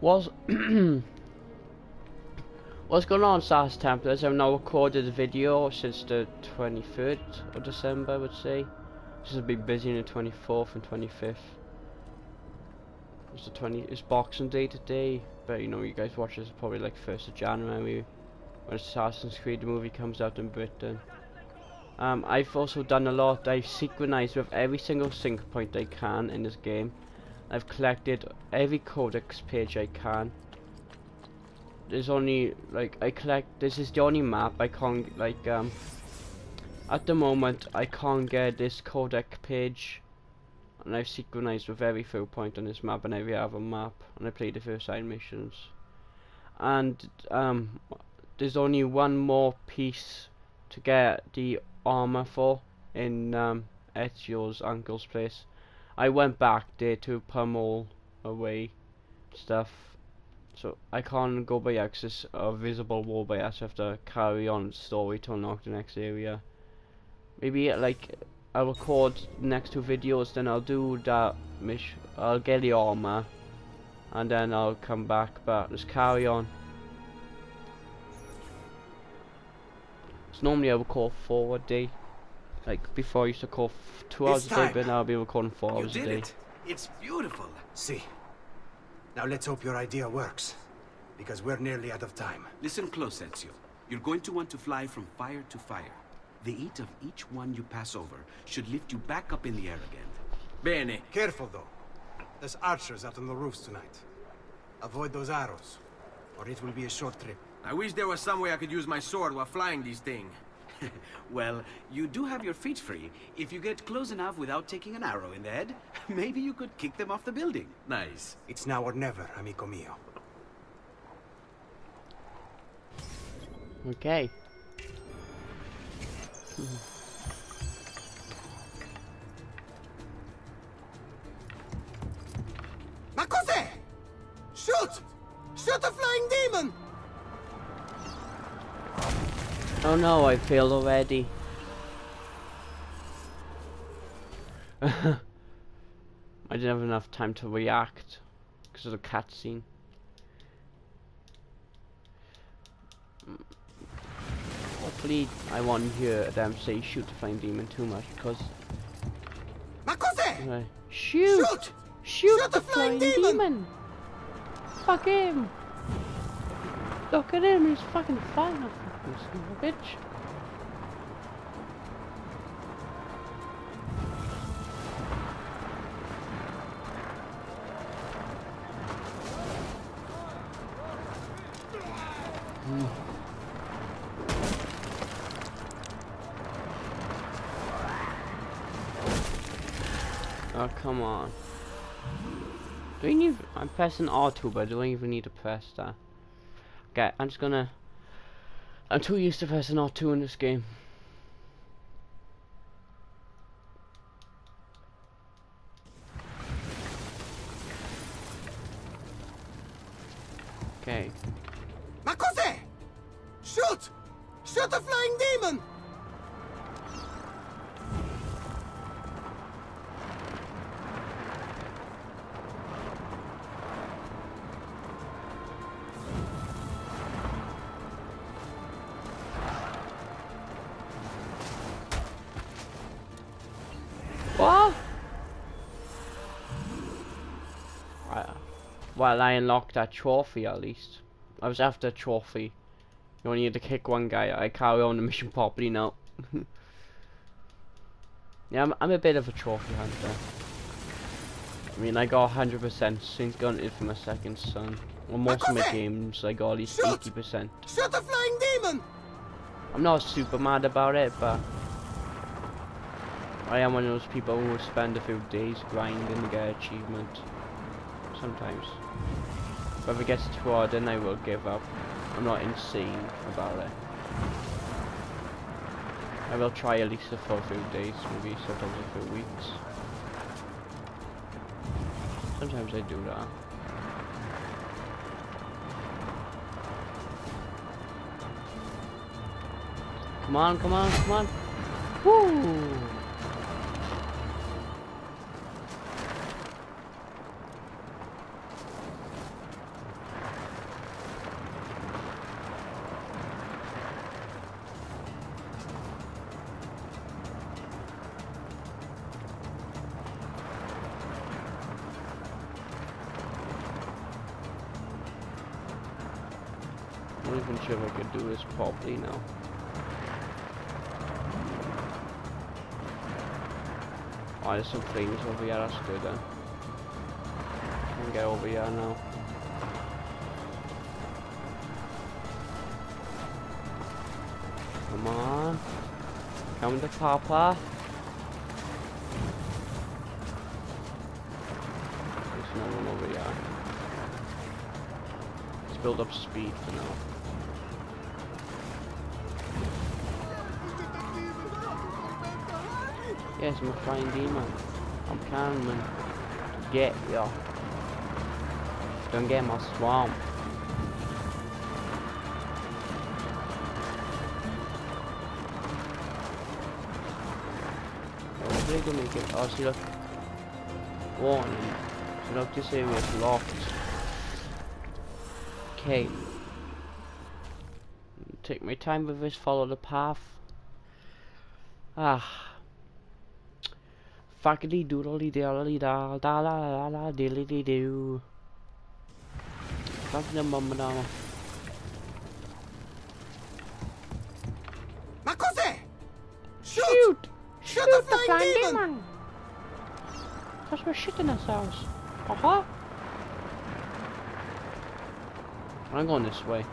What's what's going on, SAS Templars? I've now recorded a video since the 23rd of December, I would say. Just have been busy on the 24th and 25th. It's Boxing Day today, but you know, you guys watch this probably like 1st of January when Assassin's Creed the movie comes out in Britain. I've also done a lot. I've synchronized with every single sync point I can in this game. I've collected every codex page I can. There's only like this is the only map I can't like at the moment I can't get this codex page, and I've synchronized with every field point on this map and every other map, and I played the first side missions. And there's only one more piece to get the armor for in Ezio's uncle's place. I went back there to pummel away stuff, so I can't go by access a visible wall by us. I have to carry on the story to unlock the next area. Maybe like I'll record the next two videos, then I'll do that mission. I'll get the armor, and then I'll come back. But let's carry on. So normally I record 4 a day. Like before I used to record 2 hours a day, but now I'll be recording 4 hours a day. It's beautiful. See. Now let's hope your idea works, because we're nearly out of time. Listen close, Ezio. You're going to want to fly from fire to fire. The heat of each one you pass over should lift you back up in the air again. Bene. Careful though. There's archers out on the roofs tonight. Avoid those arrows, or it will be a short trip. I wish there was some way I could use my sword while flying these things. Well, you do have your feet free. If you get close enough without taking an arrow in the head, maybe you could kick them off the building. Nice. It's now or never, amico mio. Okay. Ma cos'è? Shoot! Shoot a flying demon! Oh no, I failed already. I didn't have enough time to react because of the cutscene. Hopefully I won't hear them say shoot the flying demon too much, because Ma cos'è? Shoot! Shoot the flying demon! Fuck him! Look at him, he's fucking flying off. You son of a bitch. Oh, come on. Do we need... I'm pressing R2, but I don't even need to press that. Okay, I'm just gonna... I'm too used to pressing R2 in this game. Okay. Ma cos'è? Shoot! Shoot a flying demon! What? Well, I unlocked that trophy at least. I was after a trophy. You only need to kick one guy. I carry on the mission properly now. Yeah, I'm a bit of a trophy hunter. I mean, I got 100% since going into my second son. Well, most of my games I got at least 80%. Shoot a flying demon! I'm not super mad about it, but I am one of those people who will spend a few days grinding to get an achievement. Sometimes. But if it gets too hard, then I will give up. I'm not insane about it. I will try at least for a few days, maybe sometimes a few weeks. Sometimes I do that. Come on, come on, come on. Woo! even sure if I could do this properly now. Oh, there's some flames over here, that's good then. I can get over here now. Come on. Come to Papa. There's no one over here. Let's build up speed for now. Yes, I'm a flying demon. I'm coming to get ya. Don't get my swamp. Hopefully they make it. Oh, see, look. Warning. So look, this area is locked. Okay. Take my time with this, follow the path. Ah. Fuckity doodly diddly da da la la la diddly doo. Fuck the mama dama. Ma cos'è? Shoot! Shoot the flying demon! Cause we're shitting ourselves. Uh-huh. I'm going this way.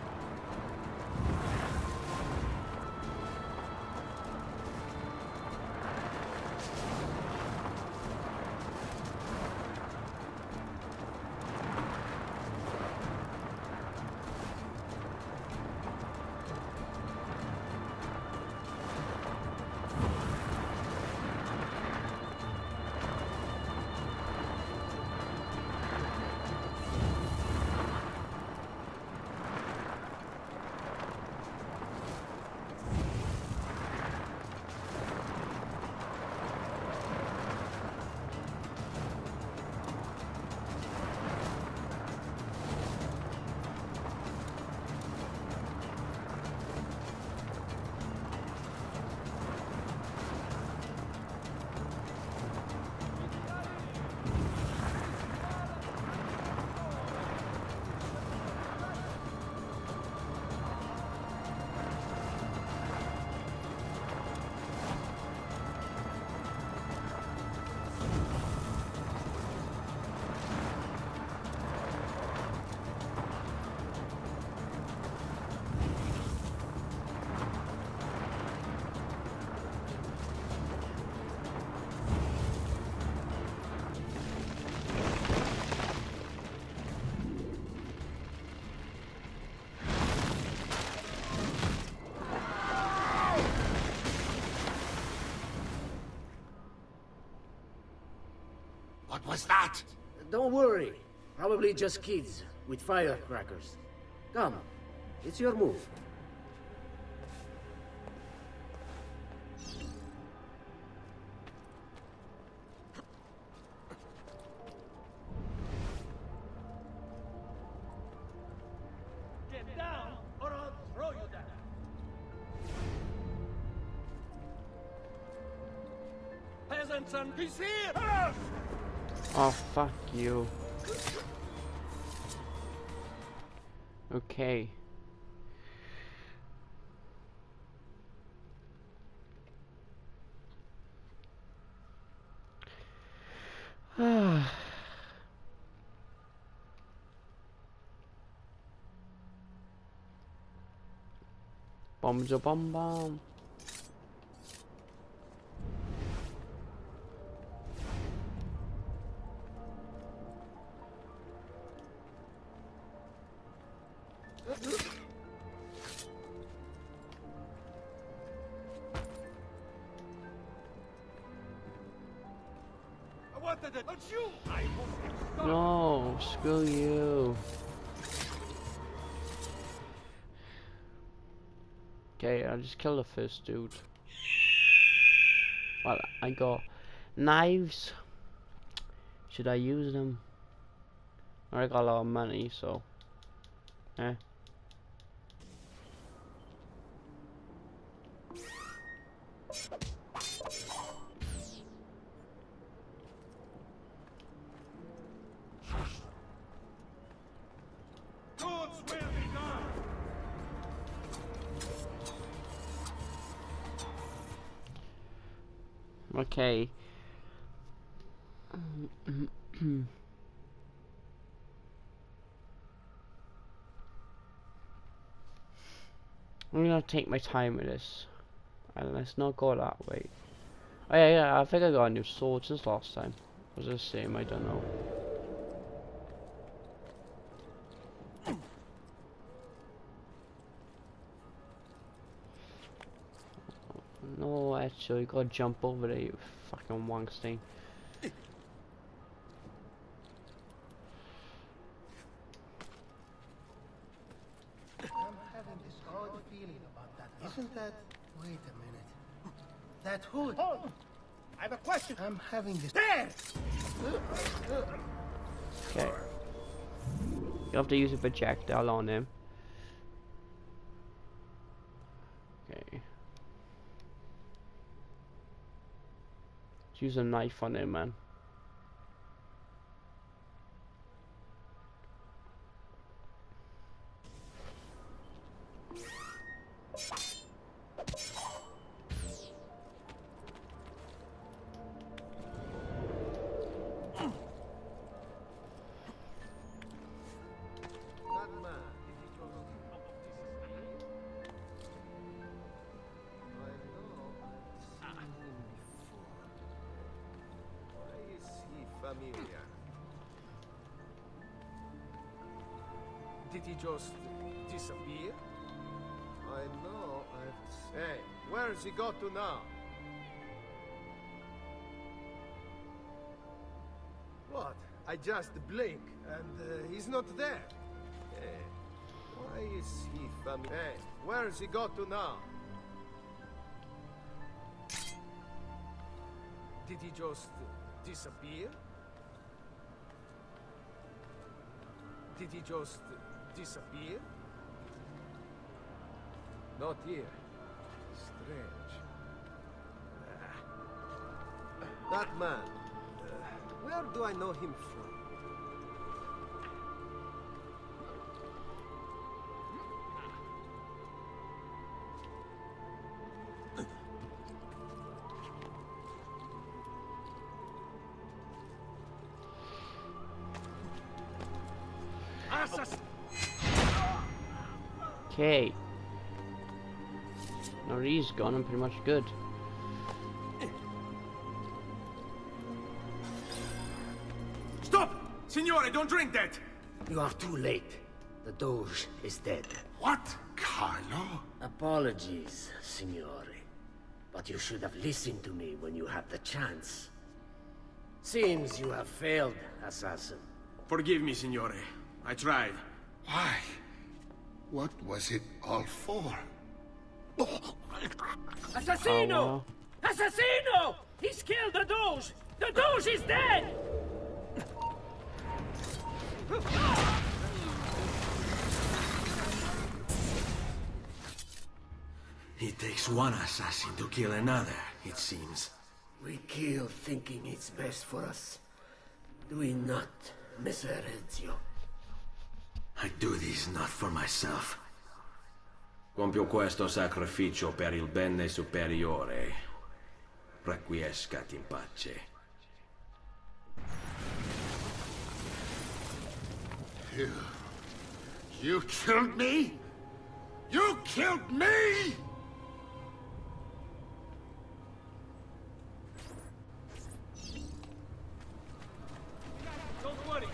What was that? Don't worry. Probably just kids with firecrackers. Come, it's your move. Get down, or I'll throw you down. Peasants and he's here! Oh, fuck you. Okay. Ah. Bombs a bomb bomb. I wanted it, but you! I won't. No, screw you. Okay, I'll just kill the first dude. Well, I got knives. Should I use them? I got a lot of money, so. Eh. Okay. I'm gonna take my time with this. And let's not go that way. Oh yeah, I think I got a new sword since last time. Was it the same? I don't know. No, Ezio, you gotta jump over there, you fucking wankstein. I'm having this odd feeling about that. Isn't that... Wait a minute. That hood. Hold! I have a question. I'm having this... There! Okay. You have to use a projectile on him. Okay. Let's use a knife on him, man. Familiar. Did he just disappear? I know. Hey, where's he got to now? What? I just blink and he's not there. Hey, why is he familiar? Hey, where's he got to now? Did he just disappear? Did he just disappear? Not here. Strange. That man. Where do I know him from? Okay. Now he's gone, I'm pretty much good. Stop! Signore, don't drink that! You are too late. The Doge is dead. What? Carlo? Apologies, Signore. But you should have listened to me when you had the chance. Seems you have failed, assassin. Forgive me, Signore. I tried. Why? What was it all for? Assassino! Oh, Assassino! He's killed the Doge! The Doge is dead! It takes one assassin to kill another, it seems. We kill thinking it's best for us. Do we not, Messer Ezio? I do this not for myself. Compio questo sacrificio per il bene superiore. Requiescat in pace. You killed me? You killed me? Don't worry.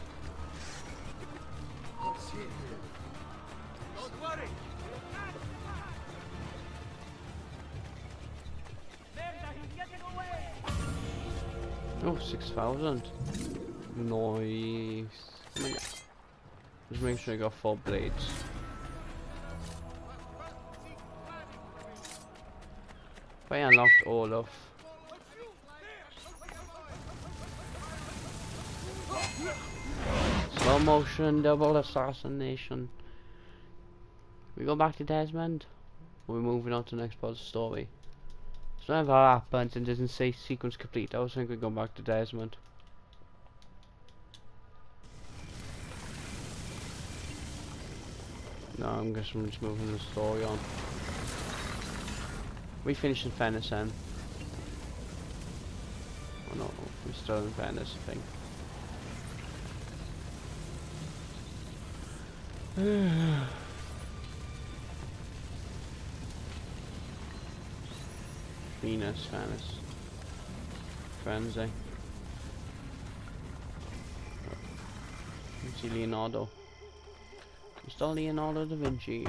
Don't worry. Merda, he's getting away. oh, 6,000. Nice. Oh my God. Just make sure I got 4 blades. I unlocked all of. Slow motion, double assassination. We go back to Desmond. We're moving on to the next part of the story. So whenever that happens and doesn't say sequence complete, I was thinking we're going back to Desmond. No, I'm just moving the story on. We finished in Venice then. No, we're still in Venice, I think. Venus, Venice. Firenze. See Leonardo. Still Leonardo da Vinci.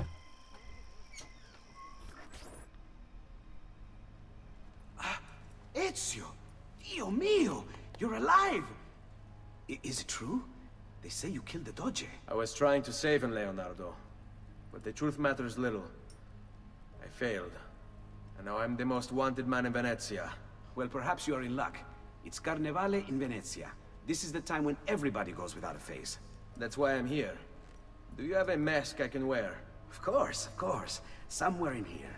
Ezio! Dio mio! You're alive! Is it true? They say you killed the Doge. I was trying to save him, Leonardo. But the truth matters little. I failed. And now I'm the most wanted man in Venezia. Well, perhaps you are in luck. It's Carnevale in Venezia. This is the time when everybody goes without a face. That's why I'm here. Do you have a mask I can wear? Of course, of course. Somewhere in here.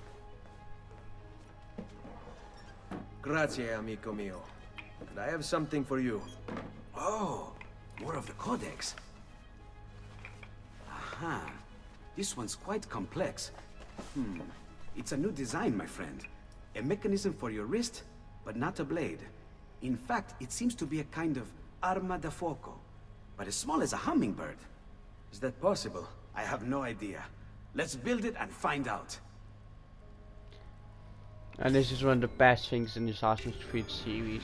Grazie, amico mio. And I have something for you. Oh, more of the Codex. Aha. This one's quite complex. It's a new design, my friend. A mechanism for your wrist, but not a blade. In fact, it seems to be a kind of arma da fuoco, but as small as a hummingbird. Is that possible? I have no idea. Let's build it and find out. And this is one of the best things in the Assassin's Creed series.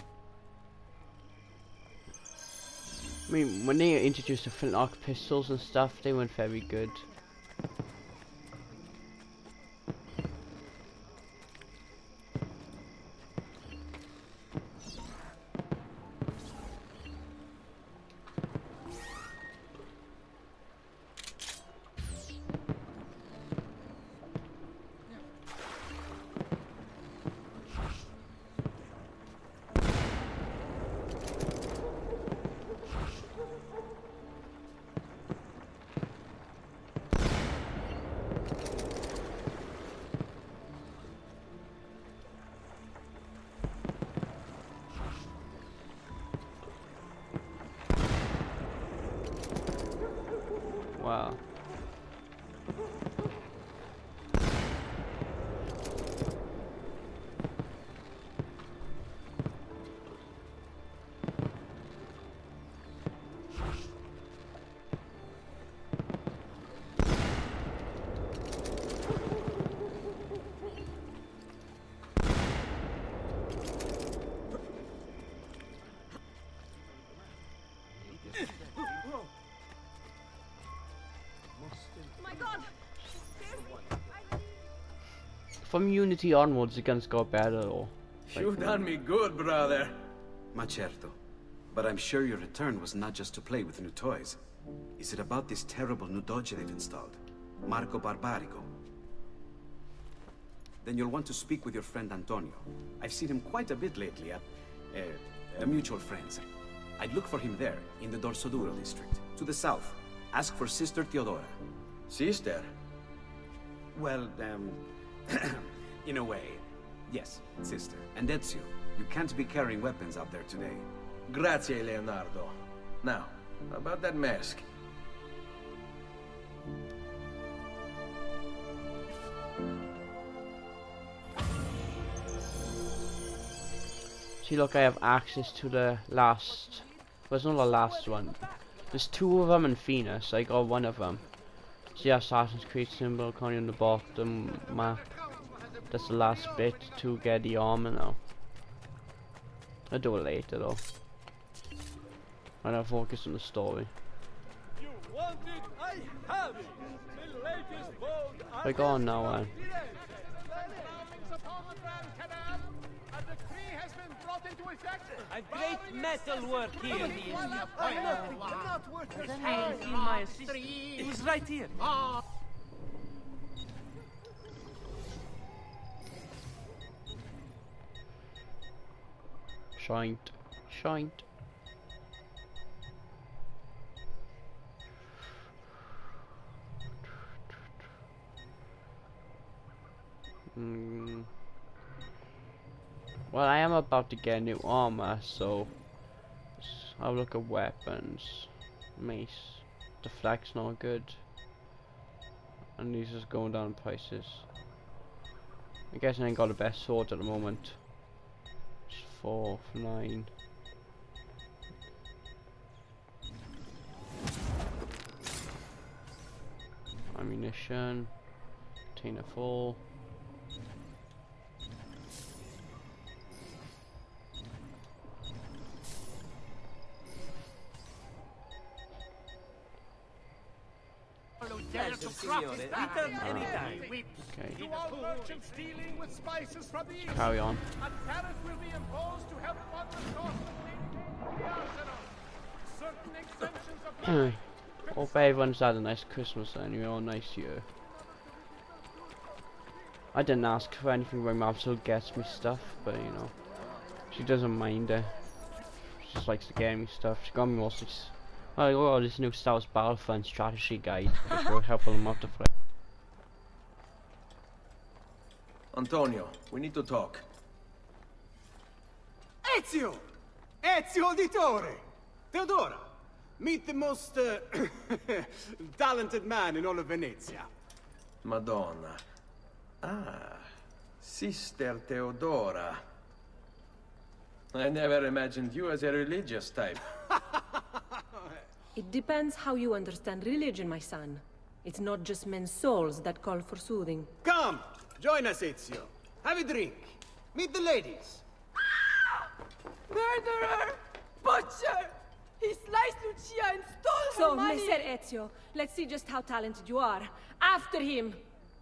I mean, when they introduced the flintlock pistols and stuff, they weren't very good. Wow. From Unity onwards, the guns got better, or You've done me good, brother. Ma certo. But I'm sure your return was not just to play with new toys. Is it about this terrible new Doge they've installed? Marco Barbarigo? Then you'll want to speak with your friend Antonio. I've seen him quite a bit lately at mutual friends. I'd look for him there, in the Dorsoduro district. To the south. Ask for Sister Theodora. Sister? Well, in a way. Yes, sister. And Ezio, you can't be carrying weapons out there today. Grazie, Leonardo. Now, about that mask. see, look, I have access to the last. Well, it's not the last one. There's two of them in Venus. I got one of them. See, Assassin's Creed symbol coming on the bottom map. That's the last bit to get the armor now. I'll do it later though. And I'll focus on the story. You want it? I have it. The latest boat. I go on now, man. A great metal work here. Not worth the time. In my assist. It was right here. Shint. Shint. Well, I am about to get new armor, so I'll look at weapons. Mace. The flag's not good. And these is going down in prices. I guess I ain't got the best sword at the moment. Just 4, 9. Ammunition. Container full. Anytime. Okay. To all merchants dealing with spices from the east, Carry on. a tariff will be imposed to help fund the cost of maintaining the arsenal. Certain exemptions apply. Hope everyone's had a nice Christmas anyway, or a nice year. I didn't ask for anything, my mom still gets me stuff, but you know, she doesn't mind it. She just likes to get me stuff. She got me mostly. Oh, this new Star Wars Battlefront strategy guide, which will help them out to play. Antonio, we need to talk. Ezio! Ezio Auditore! Theodora, meet the most talented man in all of Venezia. Madonna. Ah, Sister Theodora. I never imagined you as a religious type. It depends how you understand religion, my son. It's not just men's souls that call for soothing. Come, join us, Ezio. Have a drink. Meet the ladies. Murderer! Butcher! He sliced Lucia and stole So, her money! Messer Ezio, let's see just how talented you are. After him!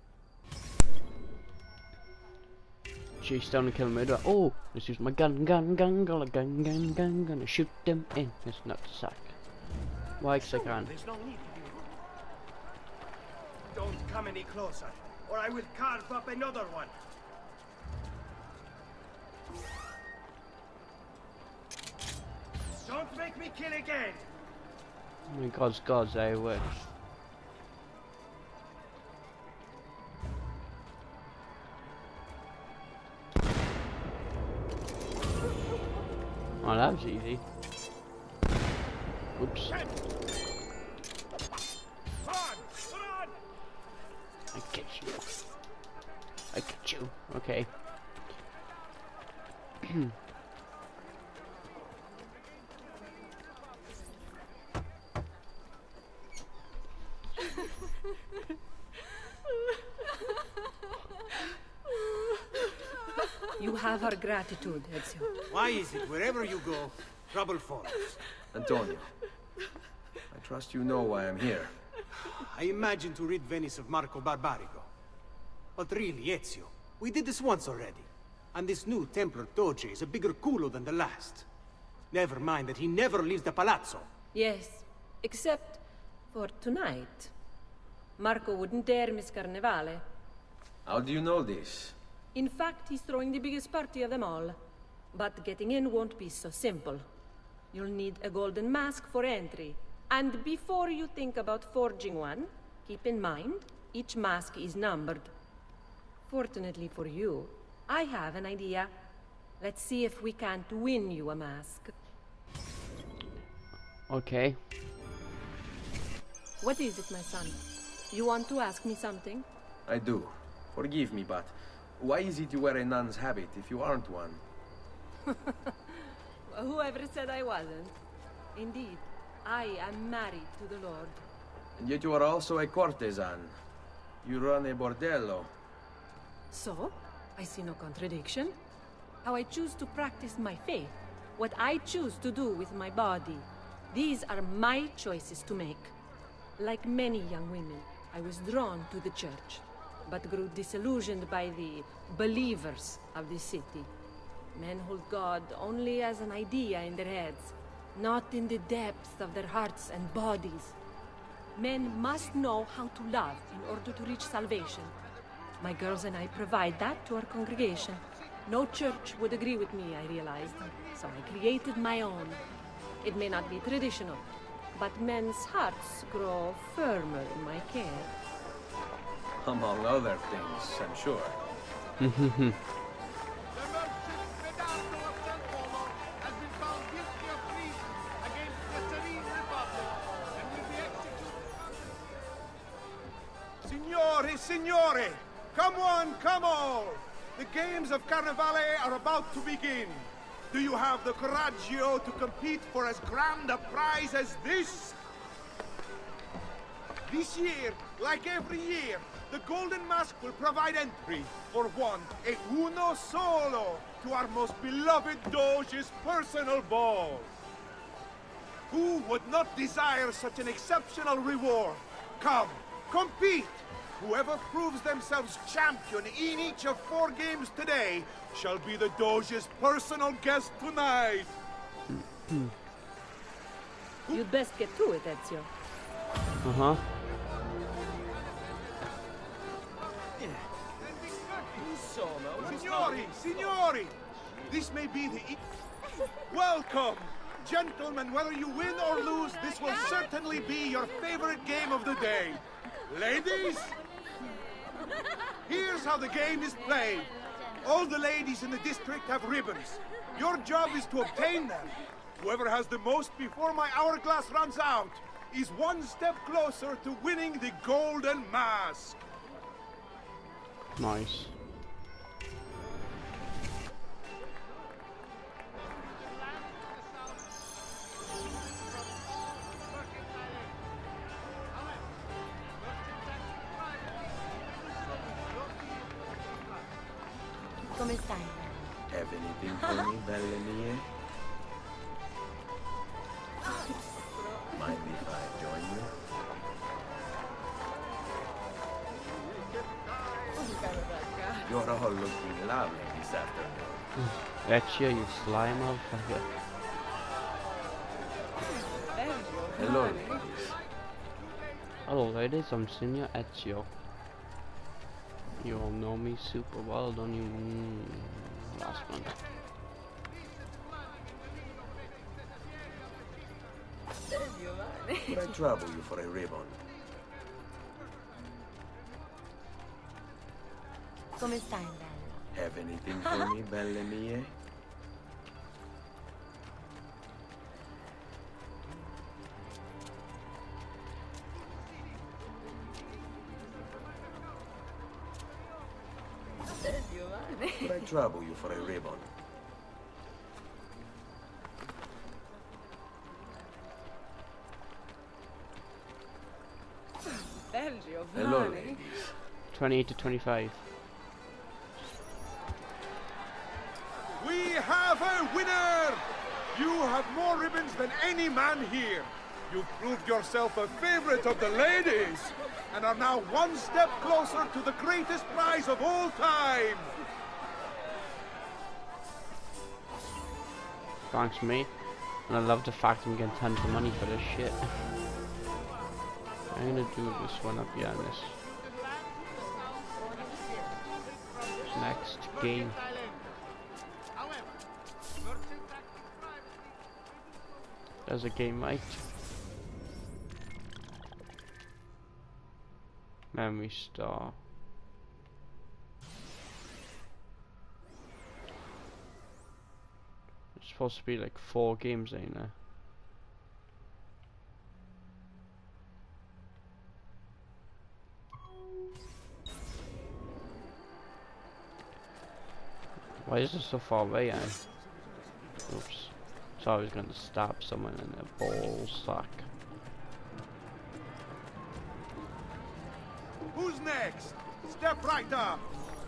Chase down and kill a murderer. Oh, let's use my gun, gonna shoot them in his nutsack. Why? 'Cause I can. There's no need to be rude. Don't come any closer, or I will carve up another one. Don't make me kill again. Oh my gods, I wish. Oh, that was easy. Oops. I get you. I get you. Okay. You have our gratitude, Ezio. Why is it wherever you go, trouble follows? Antonio, I trust you know why I'm here. I imagine to rid Venice of Marco Barbarigo. But really, Ezio, we did this once already. And this new Templar Doge is a bigger culo than the last. Never mind that he never leaves the palazzo. Yes, except for tonight. Marco wouldn't dare miss Carnevale. How do you know this? In fact, he's throwing the biggest party of them all. But getting in won't be so simple. You'll need a golden mask for entry. And before you think about forging one, keep in mind, each mask is numbered. Fortunately for you, I have an idea. Let's see if we can't win you a mask. Okay. What is it, my son? You want to ask me something? I do. Forgive me, but why is it you wear a nun's habit if you aren't one? Whoever said I wasn't? Indeed, I am married to the Lord. And yet you are also a courtesan. You run a bordello. So, I see no contradiction. How I choose to practice my faith, what I choose to do with my body, these are my choices to make. Like many young women, I was drawn to the church, but grew disillusioned by the believers of the city. Men hold God only as an idea in their heads, not in the depths of their hearts and bodies. Men must know how to love in order to reach salvation. My girls and I provide that to our congregation. No church would agree with me, I realized, so I created my own. It may not be traditional, but men's hearts grow firmer in my care. Among other things, I'm sure. The merchant Medardo of San Polo has been found guilty of treason against the Serene Republic and will be executed. Signori, signore! Come on, come all! The games of Carnevale are about to begin. Do you have the coraggio to compete for as grand a prize as this? This year, like every year, the Golden Mask will provide entry for one, e uno solo, to our most beloved Doge's personal ball. Who would not desire such an exceptional reward? Come, compete! Whoever proves themselves champion in each of 4 games today shall be the Doge's personal guest tonight. You'd best get to it, Ezio. Uh-huh. Signori, signori! This may be the... Welcome! Gentlemen, whether you win or lose, this will certainly be your favorite game of the day. Ladies? Here's how the game is played. All the ladies in the district have ribbons. Your job is to obtain them. Whoever has the most before my hourglass runs out is one step closer to winning the Golden Mask. Nice. Come stai? Have anything for me, belle mie? Mind if I join you? You're all looking lovely this afternoon. Ezio, you slime motherfucker. Hello, ladies. Hello ladies, I'm Senior Ezio. You all know me super well, don't you? Last one. Would I trouble you for a ribbon? Come stai, bella? Have anything for me, belle mie? Would I trouble you for a ribbon? Hello, ladies. 28 to 25. We have a winner! You have more ribbons than any man here. You've proved yourself a favorite of the ladies, and are now one step closer to the greatest prize of all time. Thanks, mate. And I love the fact I'm getting tons of money for this shit. I'm gonna do this one up here on this next game. There's a game, right? Memory star. It's supposed to be like 4 games, ain't there? Why is it so far away, eh? Oops. So I was going to stab someone in the ball sack. Who's next? Step right up.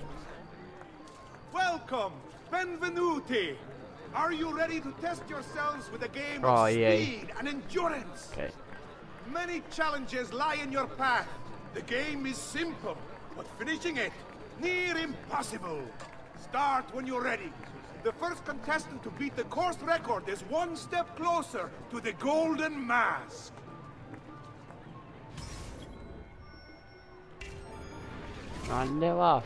Welcome, benvenuti. Are you ready to test yourselves with a game of speed and endurance? Okay. Many challenges lie in your path. The game is simple, but finishing it, near impossible. Start when you're ready. The first contestant to beat the course record is one step closer to the Golden Mask. And they're off.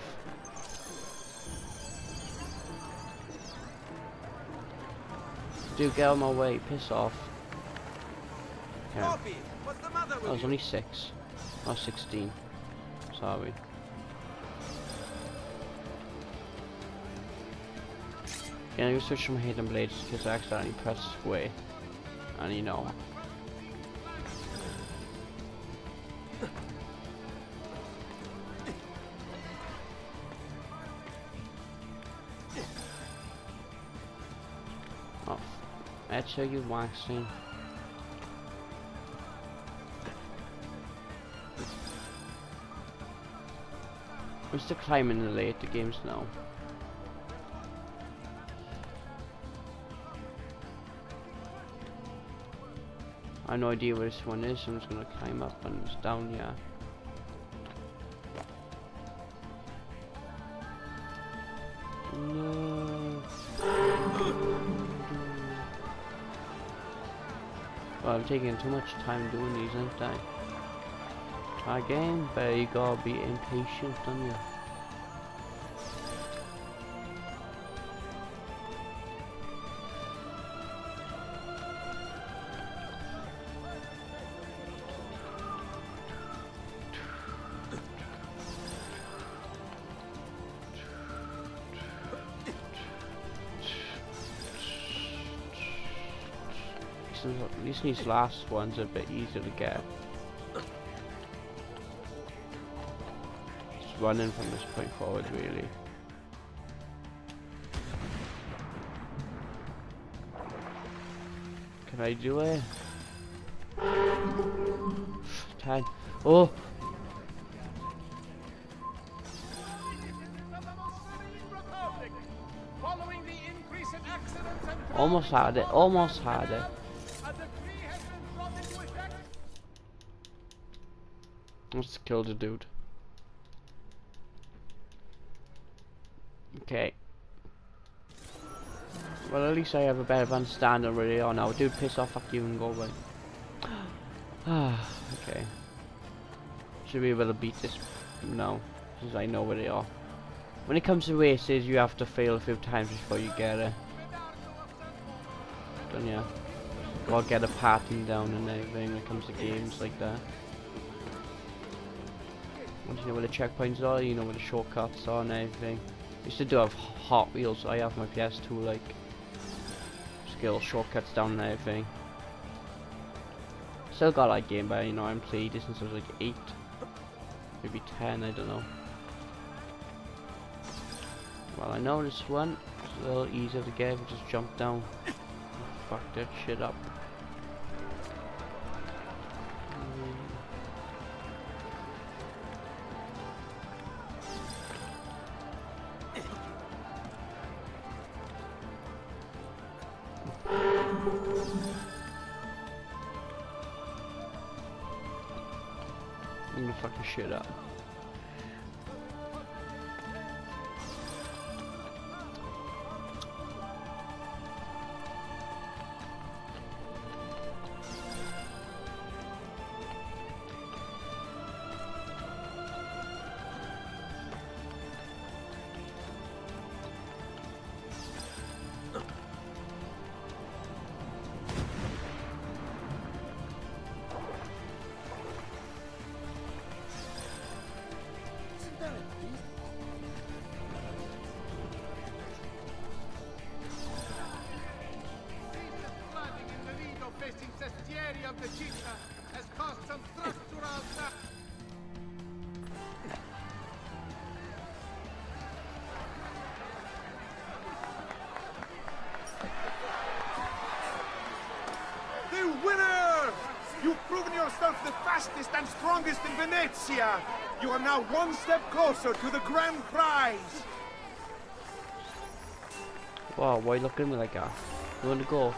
Dude, get out of my way, piss off. Yeah. I was only 6. I was 16. Sorry. Yeah, I'm gonna switch from hidden blades because I accidentally pressed square. And you know. Ezio, you waxing. I'm still climbing the later games now. I have no idea where this one is, so I'm just gonna climb up and it's down here. No. Well, I'm taking too much time doing these, aren't I? Again, but you gotta be impatient, don't you? At least these last ones are a bit easier to get. Just running from this point forward, really. Can I do it? 10. Oh! Almost had it, almost had it. Let's kill the dude. Okay. Well, at least I have a better understanding where they are now. Dude, piss off, fuck you, and go away. Ah, okay. Should be able to beat this now, since I know where they are. When it comes to races, you have to fail a few times before you get it. Don't you? Or get a pattern down and everything when it comes to games like that. Once you know where the checkpoints are, you know where the shortcuts are and everything. I used to do have Hot Wheels, I have my PS2 like skill shortcuts down and everything. Still got that game, but you know I haven't played it since I was like 8, maybe 10, I don't know. Well, I know this one is a little easier to get if you just jump down. Fuck that shit up. I'm gonna fuck this shit up. Of the Chicha has caused some structural damage. The winner! You've proven yourself the fastest and strongest in Venezia. You are now one step closer to the grand prize. Wow, why you looking at me like that? You want to go?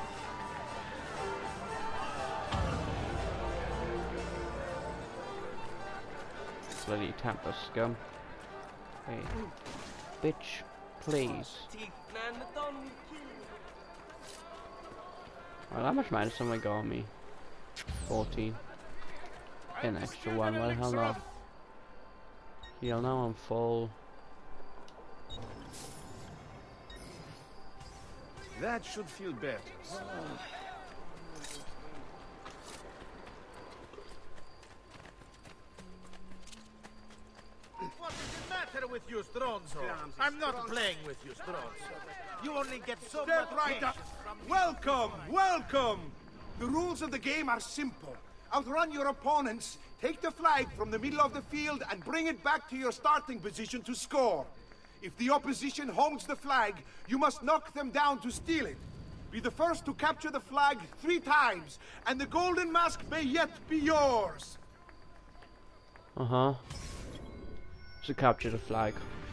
Bloody Tampa scum. Hey. Bitch, please. Well, how much minus am I got on me? 14. Get an extra one, what the hell not? Yeah, now I'm full. That should feel better. What is the matter with you, Stronzo? I'm not playing with you, Stronzo. You only get so much right up. Welcome, welcome! The rules of the game are simple. Outrun your opponents, take the flag from the middle of the field and bring it back to your starting position to score. If the opposition holds the flag, you must knock them down to steal it. Be the first to capture the flag 3 times, and the golden mask may yet be yours. So capture the flag.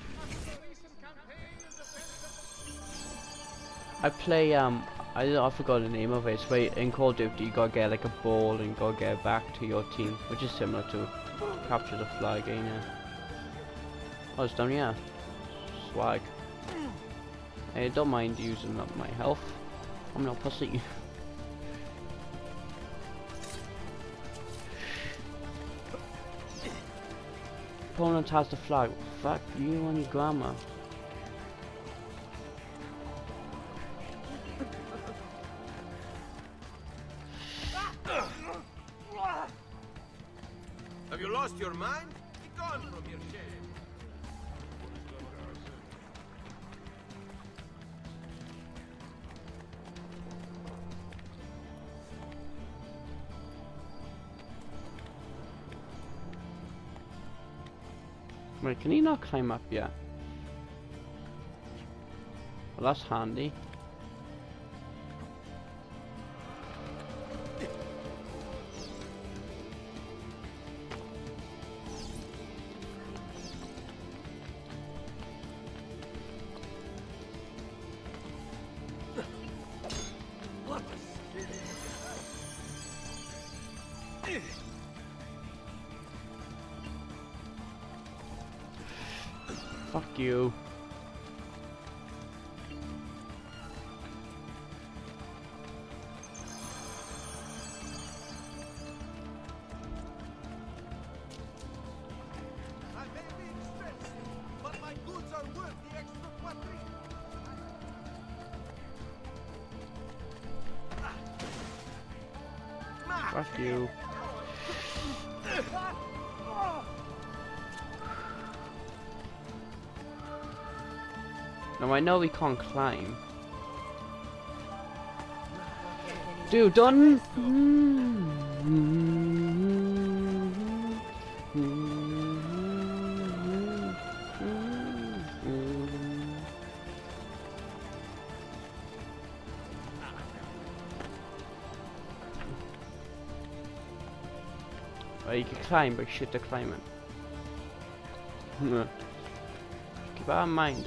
I play I forgot the name of it. It's where in Call of Duty you gotta get like a ball and you gotta get it back to your team, which is similar to capture the flag, ain't it? Oh, it's down here. Swag. Hey, don't mind using up my health. I'm not pussy. Opponent has the flag. Fuck you and your grandma. Have you lost your mind? Be gone from here, shame. Wait, can he not climb up yet? Well, that's handy. Fuck you. I may be expensive, but my goods are worth the extra quattrini. Fuck you. Now I know we can't climb. Dude, don't. Well, you can climb, but shit, the climbing. Keep that in mind.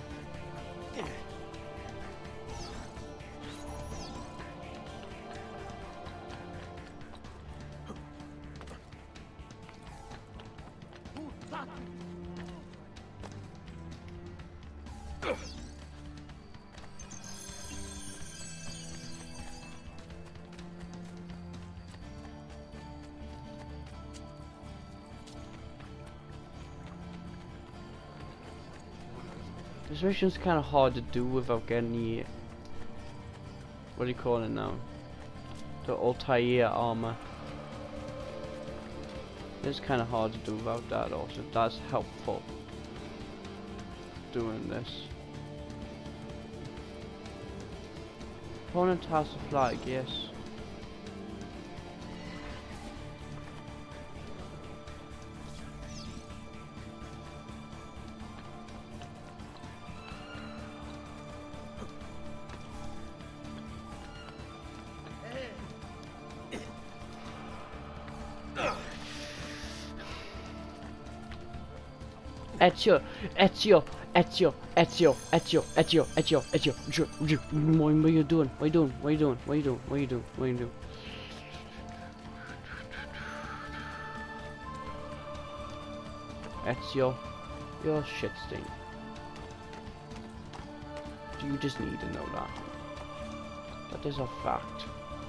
This mission's kind of hard to do without getting the, what do you call it now? The Altair armor. It's kind of hard to do without that also. That's helpful. Doing this. Opponent has the flag, yes. Ezio, Ezio, Ezio, Ezio, Ezio, Ezio, Ezio, Ezio. What are you doing? What are you doing? What are you doing? What are you doing? What are you doing? What are you doing? Ezio, you're a shit stain. Do you just need to know that? That is a fact.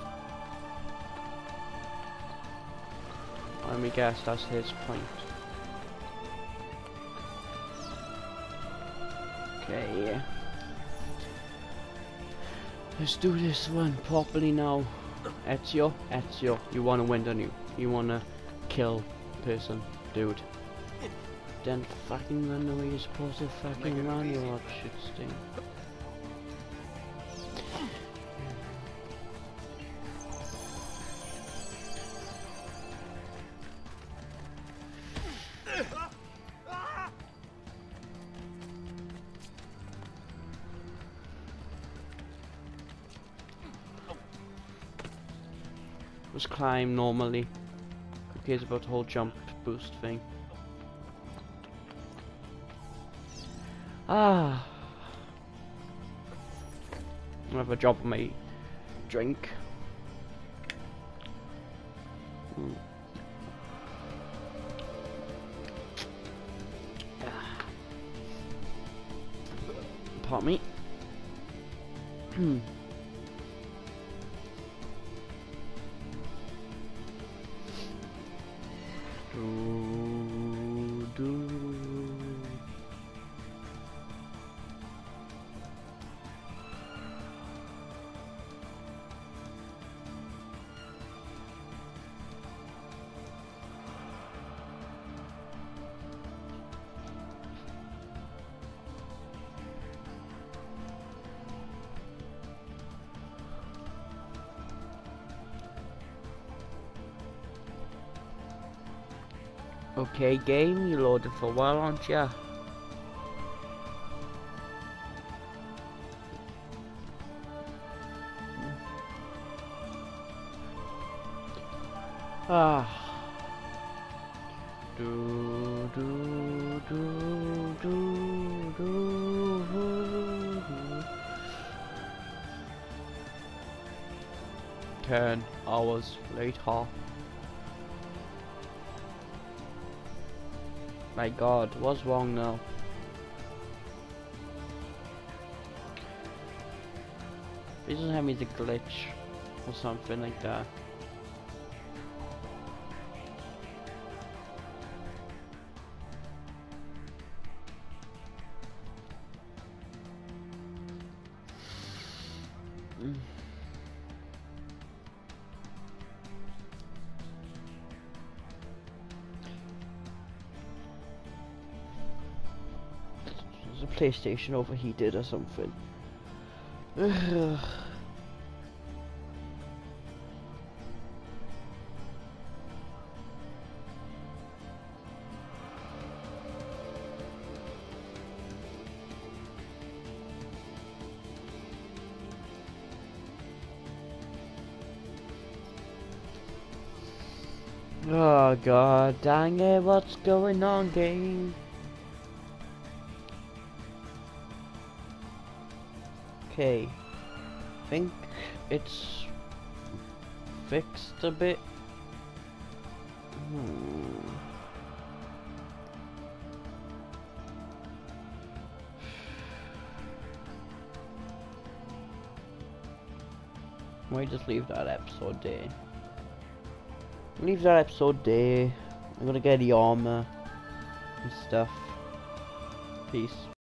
Let me guess, that's his point. Okay, let's do this one properly now. Ezio, Ezio, you wanna win, don't you? You wanna kill person, dude. Then fucking run the way you're supposed to fucking run, you old shit stain. Just climb normally. Who cares about the whole jump boost thing? Ah. I'm gonna have a drop of my drink. Pardon me. Okay, game, you loaded for a while, aren't ya? Ah. Do do do do do. 10 hours later. My god, what's wrong now? It doesn't have me the glitch or something like that. The PlayStation overheated or something. Ugh. Oh god, dang it, what's going on, game? Okay, I think it's fixed a bit. Might just leave that episode there. Leave that episode there. I'm gonna get the armor and stuff. Peace.